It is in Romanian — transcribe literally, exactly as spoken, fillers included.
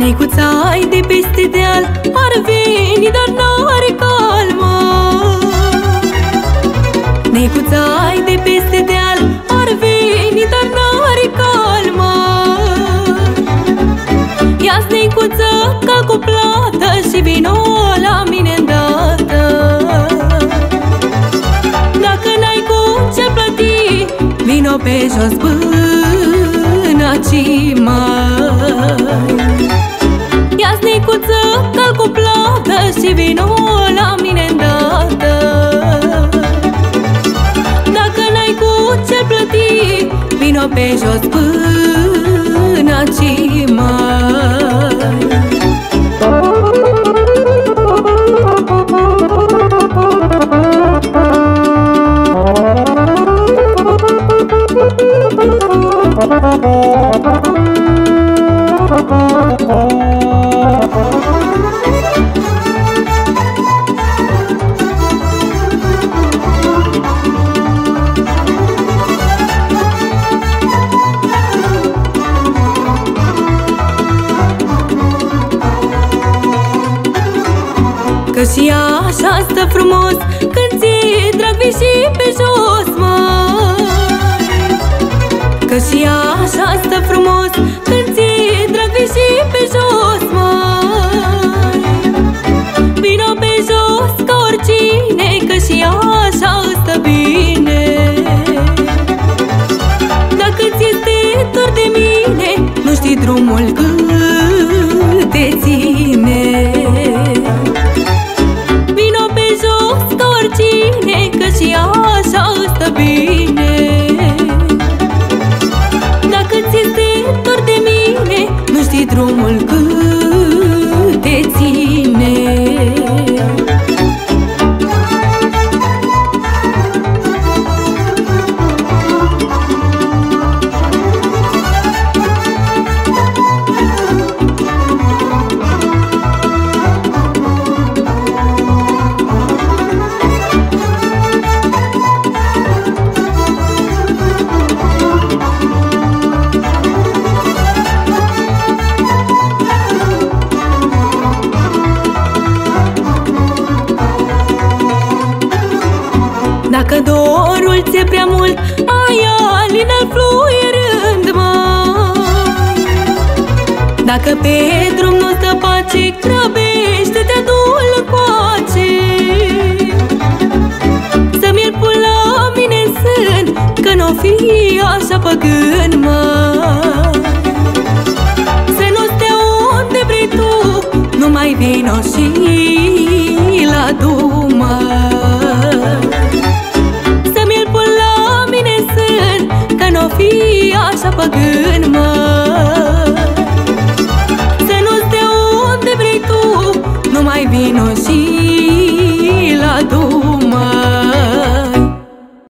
Necuțai de peste deal ar veni, dar n-are calmă. Necuțai de peste deal ar veni, dar n-are calmă. Ia-ți, Necuță, cal cu plată și vino la mine îndată. Dacă n-ai cu ce plăti, vino pe jos până aici, mai. Ia-ți, Necuță, cal cu plată și vino la mine îndată. Dacă n-ai cu ce plăti, vino pe jos până aici, mai. Că și așa stă frumos când ți-e drag, vii și pe jos, măi. Că și așa stă frumos când ți-e drag, vii și pe jos, măi. Vino pe jos ca oricine, că și așa îți stă bine. Dacă ți-este dor de mine, nu știi drumul cât te ține. Că și așa îți stă bine. Dacă ți-este dor de mine, nu știi drumul cât te ține. Dacă dorul ți-e prea mult, ai alin-l fluierând, măi. Dacă pe drum nu stă pace, grăbește-te, adu-l încoace. Să-mi-l pun la mine în sân, că n-o fi așa păgân, măi. Să nu stea unde vrei tu, numai vino și-l adu, măi. Să-mi-l pun la mine în sân, că n-o fi așa păgân.